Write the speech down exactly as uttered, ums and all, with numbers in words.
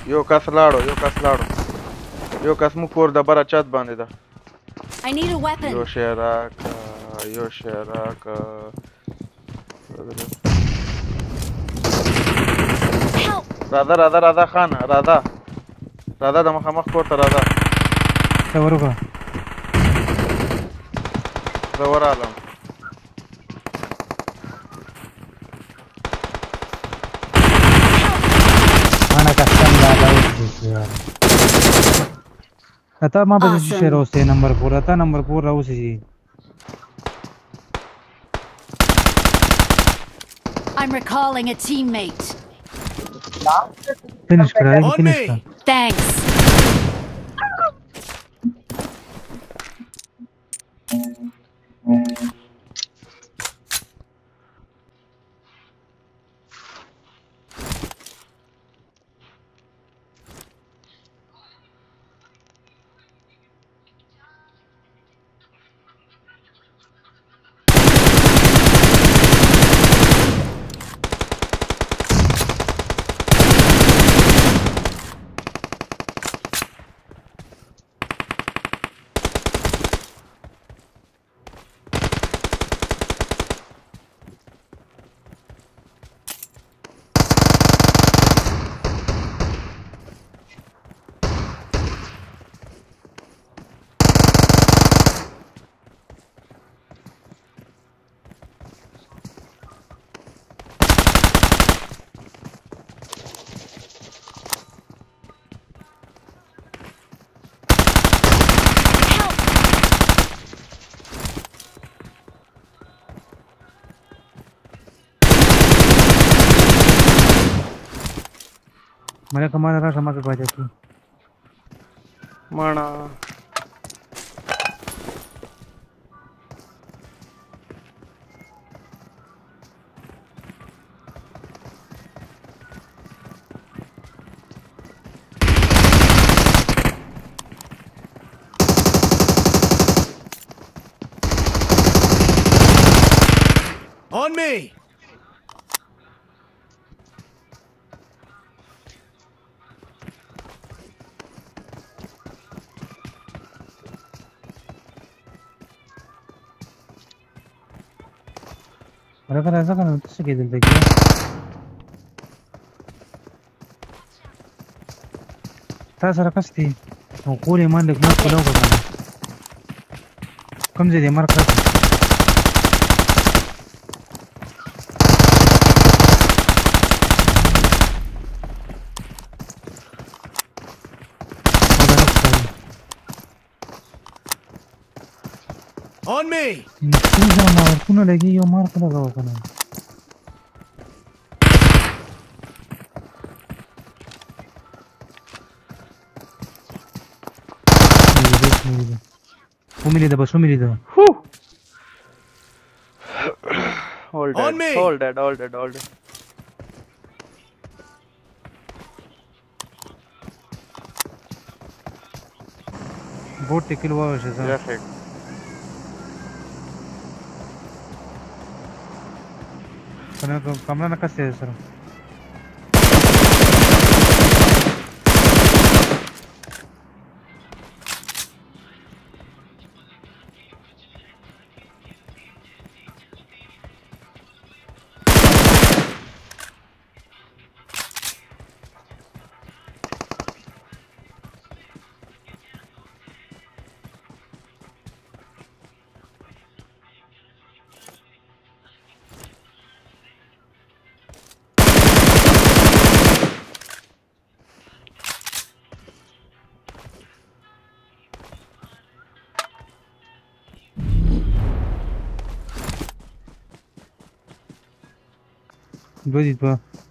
یو کس لاړو یو کس لاړو یو کس مو کور د بره چت باندې ده I need a weapon. یو شی راکه یو شی راکه راځه راځه راځه خانه راځه راځه د مخامخ کور ته راځه ته ورغه زه ورغلم انا کستم دادا اوسې یار اته ما به شي راوستې نمبر پورا تا نمبر پورا اوسې I'm recalling a teammate. finish کړه finish کړه Thanks. મને કમારા રાખ અમાકે બાજા કી માણા On me. Mereka rasa kan itu segitu lagi. Tak salah pasti. Mau kulit mana lek nak pulau ke mana? Kamu jadi market. On me. Ini sama kuna lagi yo mar kuna gawa kana. Umili da bas umili da. Hold On me. it hold it hold it hold it Boat tickle हुआ वैसे sir. Yes, it. Karena kamera nak kasih sir. Dua di dua.